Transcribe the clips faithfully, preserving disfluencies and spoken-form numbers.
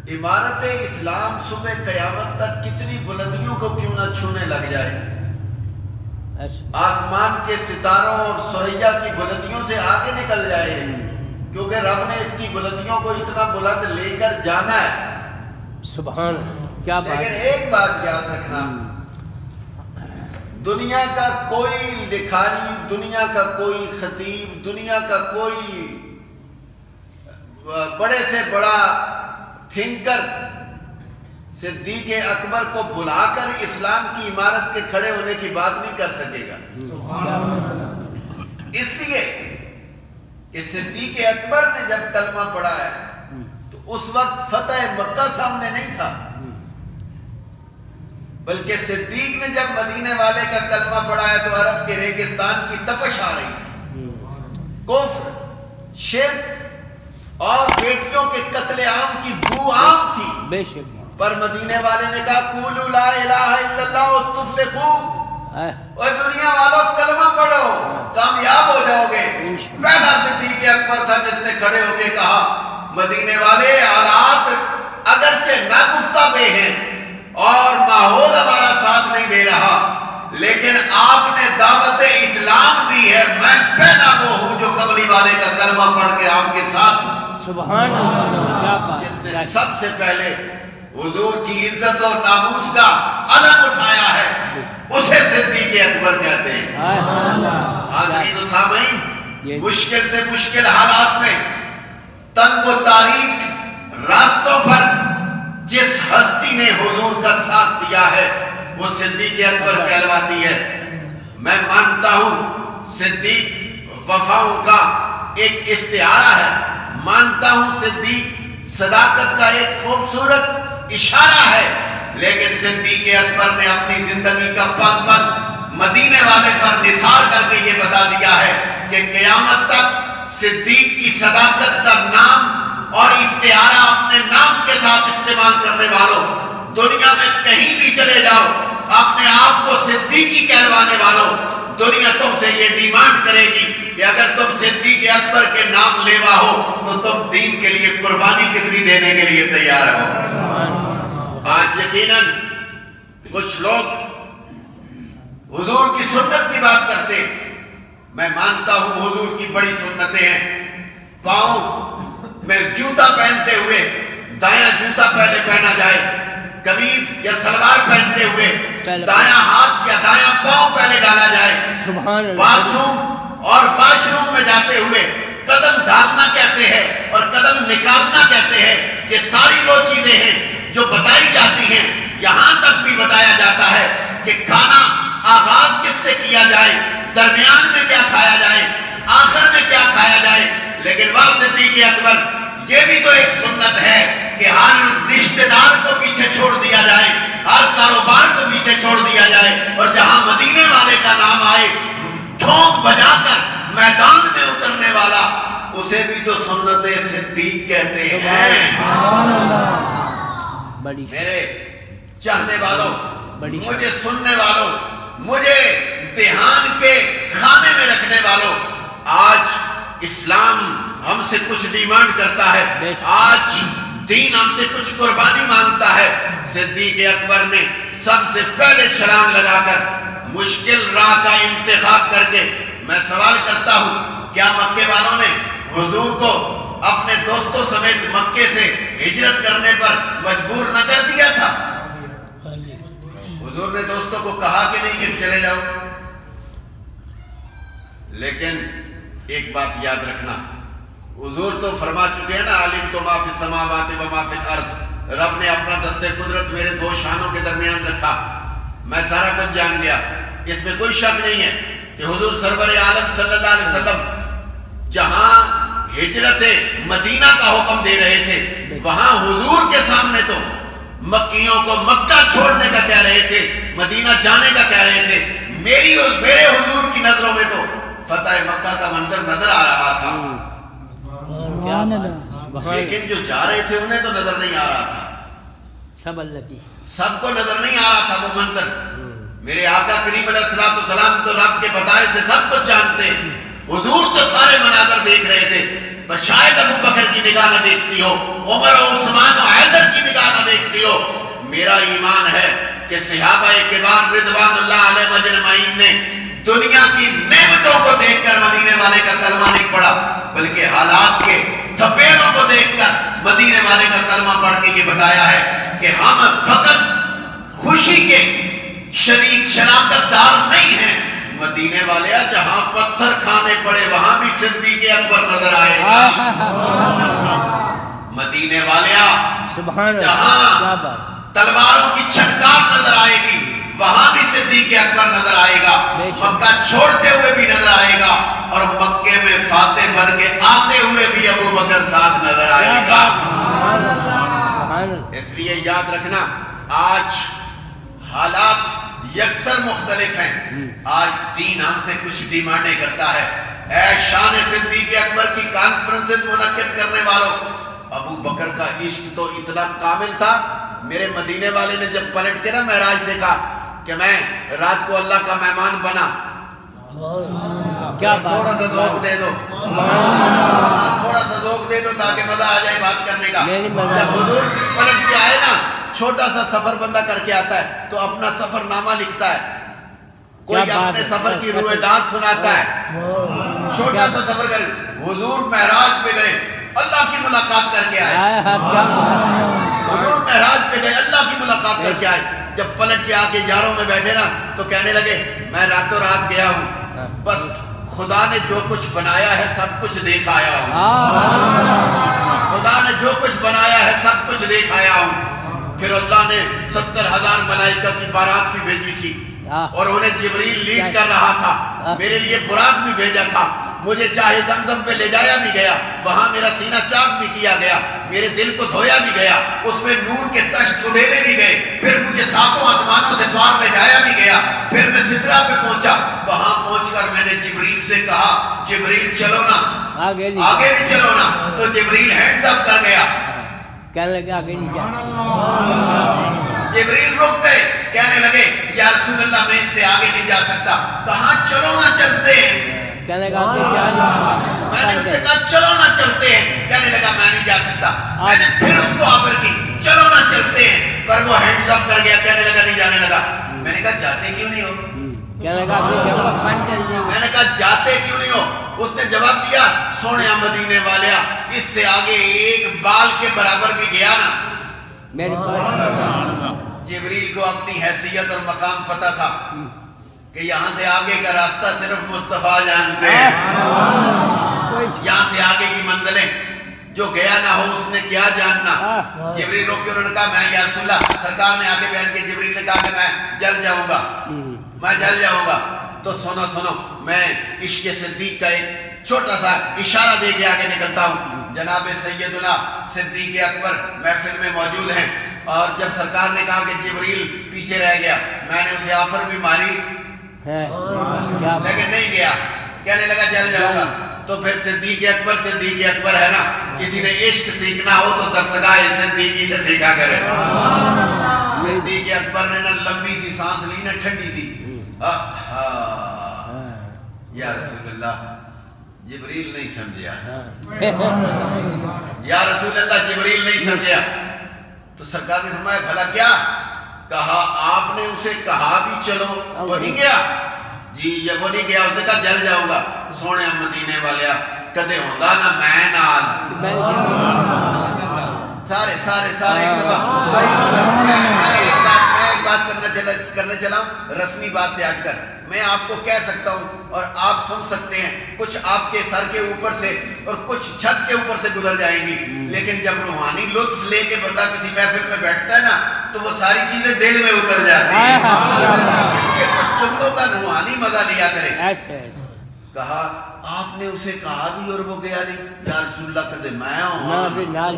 عمارت اسلام صبح قیامت تک کتنی بلندیوں کو کیوں نہ چھونے لگ جائے، آسمان کے ستاروں اور ثریا کی بلندیوں سے آگے نکل جائے، کیونکہ رب نے اس کی بلندیوں کو اتنا بلند لے کر جانا ہے۔ سبحان کیا بات۔ لیکن ایک بات یاد رکھنا، دنیا کا کوئی لکھاری، دنیا کا کوئی خطیب، دنیا کا کوئی بڑے سے بڑا تھنکر صدیق اکبر کو بلا کر اسلام کی عمارت کے کھڑے ہونے کی بات نہیں کر سکے گا۔ اس لیے کہ صدیق اکبر نے جب کلمہ پڑھا ہے تو اس وقت فتح مکہ سامنے نہیں تھا، بلکہ صدیق نے جب مدینے والے کا کلمہ پڑھا ہے تو عرب کے ریگستان کی تپش آ رہی تھی، کفر، شرک اور بیٹیوں کے قتل عام کی بو عام تھی، بے شک، پر مدینے والے نے کہا قولوا لا الہ الا اللہ تفلحوا، اور دنیا والوں کلمہ پڑھو کامیاب ہو جاؤ گے۔ پہلا صدیق اکبر تھا جس نے کھڑے ہو کے کہا مدینے والے حالات اگرچہ ناگفتہ بے ہیں اور ماحول ہمارا ساتھ نہیں دے رہا، لیکن آپ نے دعوت اسلام دی ہے، میں پہلا وہ ہوں جو قبلی والے کا کلمہ پڑھ کے آپ کے ساتھ ہوں۔ سبحان اللہ، کیا بات۔ جس نے سب سے پہلے حضور کی عزت اور ناموس کا علم اٹھایا ہے اسے صدیق اکبر کہتے ہیں۔ حاضرین و سامعین، مشکل سے مشکل حالات میں، تنگ و تاریک راستوں پر جس ہستی نے حضور کا ساتھ دیا ہے وہ صدیق اکبر کہلواتی ہے۔ میں مانتا ہوں صدیق وفاؤں کا ایک استعارہ ہے، مانتا ہوں صدیق صداقت کا ایک خوبصورت اشارہ ہے، لیکن صدیق اکبر نے اپنی زندگی کا پل پل مدینے والے پر نثار کر کے یہ بتا دیا ہے کہ قیامت تک صدیق کی صداقت کا نام اور استعارہ اپنے نام کے ساتھ استعمال کرنے والوں، دنیا میں کہیں بھی چلے جاؤ، اپنے آپ کو صدیقی کہلوانے والوں، دنیا تم سے یہ ڈیمانڈ کرے گی کہ اگر تم صدیق اکبر کے نام لیوا ہو تو تم دین کے لیے قربانی کتنی دینے کے لیے تیار ہو۔ آج یقیناً کچھ لوگ حضور کی سنت کی بات کرتے ہیں، میں مانتا ہوں حضور کی بڑی سنتیں ہیں، پاؤں میں جوتا پہنتے ہوئے دایاں جوتا پہلے پہنا جائے، قمیض یا سلوار پہنتے ہوئے دایاں ہاتھ یا دایاں پاؤں پہلے ڈالا جائے، باتھ روم اور واش روم میں جاتے ہوئے قدم ڈالنا کیسے ہے اور قدم نکالنا کیسے ہے، یہ ساری وہ چیزیں ہیں جو بتائی جاتی ہیں۔ یہاں تک بھی بتایا جاتا ہے کہ کھانا آغاز کس سے کیا جائے، درمیان میں کیا کھایا جائے، آخر میں کیا کھایا جائے، لیکن وہ صدیق اکبر یہ بھی تو ایک سنت ہے کہ ہر رشتہ دار کو پیچھے چھوڑ دیا جائے، ہر کاروبار کو پیچھے چھوڑ دیا جائے، اور جہاں مدینے والے کا نام آئے ٹھونک بجا کر میدان میں اترنے والا، اسے بھی تو سنت صدیق کہتے ہیں۔ میرے چاہنے والوں، مجھے سننے والوں، مجھے دھیان کے خانے میں رکھنے والوں، آج اسلام ہم سے کچھ ڈیمانڈ کرتا ہے، آج دین ہم سے کچھ قربانی مانگتا ہے۔ صدیق اکبر نے سب سے پہلے چھلانگ لگا کر مشکل راہ کا انتخاب کر کے، میں سوال کرتا ہوں کیا مکے والوں نے حضور کو اپنے دوستوں سمیت مکے سے ہجرت کرنے پر مجبور نہ کر دیا تھا؟ حضور نے دوستوں کو کہا کہ نہیں کہ چلے جاؤ، لیکن ایک بات یاد رکھنا، حضور تو فرما چکے ہیں نا، عالم تو ما فی السماوات و ما فی الارض، رب نے اپنا دست قدرت میرے دو شانوں کے درمیان رکھا، میں سارا کچھ جان گیا۔ اس میں کوئی شک نہیں ہے کہ حضور سرور عالم صلی اللہ علیہ وسلم جہاں ہجرت مدینہ کا حکم دے رہے تھے، وہاں حضور کے سامنے تو مکیوں کو مکہ چھوڑنے کا کہہ رہے تھے، مدینہ جانے کا کہہ رہے تھے۔ میری اور میرے حضور کی نظروں میں تو فتح مکہ کا منظر نظر آ رہا تھا، لیکن جو جا رہے تھے انہیں تو نظر نہیں آ رہا تھا، سب اللہ کی سب کو نظر نہیں آ رہا تھا وہ منظر۔ میرے آقا کریم علیہ السلام تو رب کے بتائے سے سب کچھ جانتے، حضور تو سارے مناظر دیکھ رہے تھے، پر شاید ابو بکر کی نگاہ نہ دیکھتی ہو، عمر و عثمان و حیدر کی میرا ایمان ہے کہ صحابہ کرام رضوان اللہ علیہ مجمعین نے دنیا کی نعمتوں کو دیکھ کر مدینے والے کا کلمہ نہیں پڑھا، بلکہ حالات کے تھپیڑوں کو دیکھ کر مدینے والے کا کلمہ پڑھ کے یہ بتایا ہے کہ ہم فقط خوشی کے شریک شراکت دار نہیں ہیں، مدینے والے جہاں پتھر کھانے پڑے وہاں بھی صدیق اکبر نظر آئے گا، مدینے والے جہاں تلواروں کی چھٹکار نظر آئے گی وہاں بھی صدیق اکبر نظر آئے گا، مکہ چھوڑتے ہوئے بھی نظر آئے گا، اور مکے میں فاتح بن کے آتے ہوئے بھی ابو بکر ساتھ نظر آئے گا۔ اس لیے یاد رکھنا آج حالات یکسر مختلف ہیں، آج دین ہم سے کچھ ڈیمانڈیں کرتا ہے۔ اے شان صدیق اکبر کی کانفرنسز منعقد کرنے والوں، ابو بکر کا عشق تو اتنا کامل تھا، میرے مدینے والے نے جب پلٹ کے نا معراج سے کہا کہ میں رات کو اللہ کا مہمان بنا، کیا تھوڑا سا ذوق دے دو، تھوڑا سا ذوق دے دو تاکہ مزہ آ جائے بات کرنے کا۔ جب حضور پلٹ کے آئے نا، چھوٹا سا سفر بندہ کر کے آتا ہے تو اپنا سفر نامہ لکھتا ہے، کوئی اپنے سفر کی روایات سناتا ہے، چھوٹا سا سفر کر، حضور معراج پہ گئے اللہ کی ملاقات کر کے آئے، حضور معراج پہ گئے اللہ کی ملاقات کر کے آئے، جب پلٹ کے آکے یاروں میں بیٹھے نا تو کہنے لگے میں راتوں رات گیا ہوں، بس خدا نے جو کچھ بنایا ہے سب کچھ دیکھ آیا ہوں، خدا نے جو کچھ بنایا ہے سب کچھ دیکھ آیا ہوں۔ پھر اللہ نے ستر ہزار ملائکہ کی بارات بھی بھیجی تھی اور انہیں جبریل لیڈ کر رہا تھا، میرے لیے براق بھی بھیجا تھا، مجھے چاہے زمزم پہ لے جایا بھی گیا، وہاں میرا سینہ چاک بھی کیا گیا، میرے دل کو دھویا بھی گیا، اس میں نور کے تشت اڑیلے بھی گئے، پھر مجھے ساتوں آسمانوں سے پار لے جایا بھی گیا، پھر میں سدرہ پہ پہنچا، وہاں پہنچ کر میں نے جبریل سے کہا جبریل چلو نا، آگے بھی چلو نا، تو جبریل ہینڈز اپ کر گیا، کہنے لگے آگے نہیں جا سکتا، جبریل رک گئے، کہنے لگے یا رسول اللہ میں اس سے آگے نہیں جا سکتا، کہاں چلو نہ چلتے ہیں، کہنے لگا آگے جانا، میں نے اس سے کہا چلو نہ چلتے ہیں، کہنے لگا میں نہیں جا سکتا، میں نے پھر اس کو آفر کی چلو نہ چلتے ہیں، پر وہ ہینڈز اپ کر گیا، کہنے لگا نہیں جانے لگا، میں نے کہا جاتے کیوں نہیں ہو، کہنے لگا میں نے کہا جاتے کیوں نہیں ہو، اس نے جواب دیا سونے مدینے والیا اس سے آگے ایک بال کے برابر بھی گیا نا، جبریل کو اپنی حیثیت اور مقام پتا تھا کہ یہاں سے آگے کا راستہ صرف مصطفیٰ جانتے ہیں، یہاں سے آگے کی منزلیں جو گیا نہ ہو اس نے کیا جاننا۔ جبریل روک کے انہوں نے کہا میں یا رسول اللہ، سرکار نے آگے بیان کے جبریل نے کہا کہ میں جل جاؤں گا، میں جل جاؤں گا، تو سنو سنو میں عشق صدیق کا ایک چھوٹا سا اشارہ دے کے آگے نکلتا ہوں۔ جناب سیدنا صدیق اکبر محفل میں موجود ہیں، اور جب سرکار نے کہا کہ جبریل پیچھے رہ گیا، میں نے اسے آفر بھی ماری لیکن نہیں گیا، کہنے لگا جل جاؤں گا، تو پھر صدیق اکبر صدیق اکبر ہے نا، کسی نے عشق سیکھنا ہو تو درسگاہ صدیقی سے سیکھا کرے۔ صدیق اکبر نے نہ لمبی سی سانس لی نہ ٹھنڈی سی، یا رسول اللہ جبریل نہیں سمجھیا، یا رسول اللہ جبریل نہیں سمجھیا، تو سرکار نے فرمایا بھلا کیا کہا، آپ نے اسے کہا بھی چلو، وہ نہیں گیا، جی یہ وہ نہیں گیا، اس نے کہا جل جاؤں گا، سونے مدینے والیا کدے ہوندہ نا میں نال، سارے سارے سارے ایک دفعہ میں ایک بات کرنے چلا ہوں رسمی بات سے ہٹ کر، میں آپ کو کہہ سکتا ہوں اور آپ سن سکتے ہیں، کچھ آپ کے سر کے اوپر سے اور کچھ چھت کے اوپر سے گزر جائیں گی، لیکن جب روحانی لطف لے کے بندہ کسی محفل میں بیٹھتا ہے نا تو وہ ساری چیزیں دل میں اتر جاتی ہیں، اس کے کچھ جملوں کا روحانی مزہ لیا کرے۔ کہا آپ نے اسے کہا بھی اور وہ گیا نہیں، یا رسول اللہ کہتے میں ہوں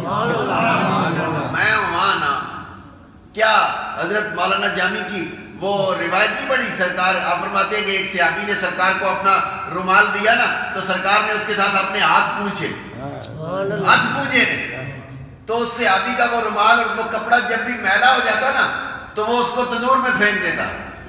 میں ہوں نا، کیا حضرت مولانا جامی کی وہ روایت نہیں پڑی، سرکار آپ فرماتے ہیں کہ ایک صحابی نے سرکار کو اپنا رومال دیا نا تو سرکار نے اس کے ساتھ اپنے ہاتھ پونچھے ہاتھ پونچھے نے، تو اس صحابی کا وہ رومال اور وہ کپڑا جب بھی میلا ہو جاتا نا تو وہ اس کو تنور میں پھینک دیتا،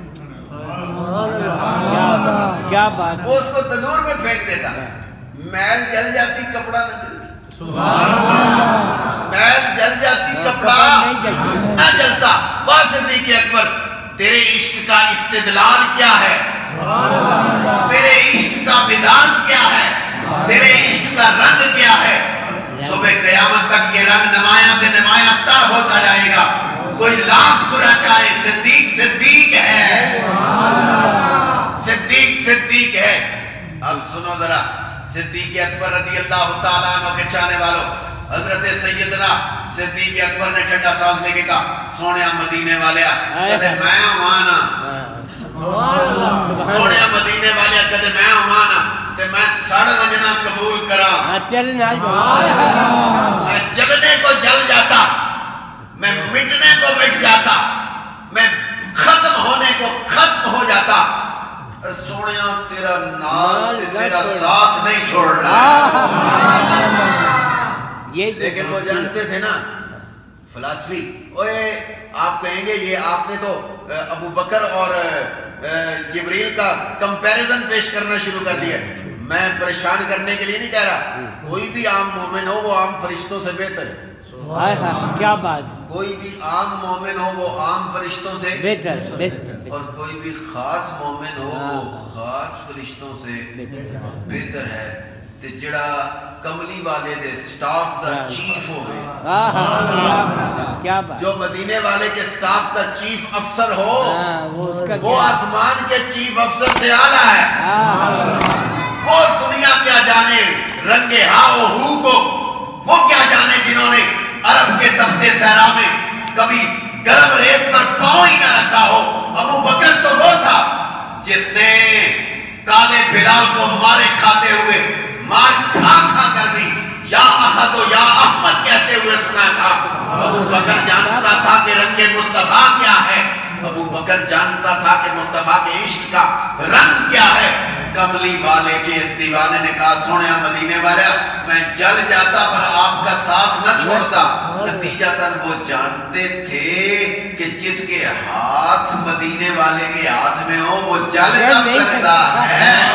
کیا بات، وہ اس کو تنور میں پھینک دیتا، میل جل جاتی کپڑا نہ جلتا، میل جل جاتی کپڑا نہ جلتا، واہ صدیق اکبر تیرے عشق کا استدلال کیا ہے، تیرے عشق کا مزاج کیا ہے، تیرے عشق کا رنگ کیا ہے؟ صبح قیامت تک یہ رنگ نمایاں سے نمایاں تر ہوتا جائے گا، کوئی لاکھ برا چاہے صدیق صدیق ہے، صدیق صدیق ہے۔ اب سنو ذرا صدیق اکبر رضی اللہ تعالیٰ عنہ کے چاہنے والوں، حضرت سیدنا صدیق اکبر نے ٹھنڈا سانس لے کے کہا سونیا مدینے والیا کدے میں آوانا، سونیا مدینے والیا کدے میں آوانا تے میں سڑ ونجنا قبول کرا، میں جلنے کو جل جاتا، میں مٹنے کو مٹ جاتا، میں ختم ہونے کو ختم ہو جاتا، اور سونیا تیرا نام تیرا ساتھ نہیں چھوڑنا۔ لیکن وہ جانتے تھے نا فلسفی، اوے آپ کہیں گے یہ آپ نے تو ابو بکر اور جبریل کا کمپیریزن پیش کرنا شروع کر دیا۔ میں پریشان کرنے کے لیے نہیں کہہ رہا، کوئی بھی عام مومن ہو وہ عام فرشتوں سے بہتر ہے، کیا بات، کوئی بھی عام مومن ہو وہ عام فرشتوں سے بہتر، اور کوئی بھی خاص مومن ہو وہ خاص فرشتوں سے بہتر ہے۔ تے جڑا کملی والے دے سٹاف دا چیف ہوئے، جو مدینے والے کے سٹاف کا چیف افسر ہو وہ آسمان کے چیف افسر سے اعلیٰ ہے۔ وہ دنیا کیا جانے رنگ ہا و ہو کو، وہ کیا جانے جنہوں نے عرب کے تختے صحرا میں کبھی گرم ریت پر پاؤں ہی نہ رکھا ہو۔ ابو بکر تو وہ تھا جس نے کالے بلال کو مارے کھاتے ہوئے مار کھا کھا کر بھی یا احد و یا احمد کہتے ہوئے سنا تھا۔ ابو بکر جانتا تھا کہ رنگ مصطفیٰ کیا ہے، ابو بکر جانتا تھا کہ مصطفیٰ کے عشق کا رنگ کیا ہے۔ کملی والے کے اس دیوانے نے کہا سونیا مدینے والا میں جل جاتا پر آپ کا ساتھ نہ چھوڑتا۔ نتیجہ تن وہ جانتے تھے کہ جس کے ہاتھ مدینے والے کے ہاتھ میں ہو وہ جل جب سکتا ہے۔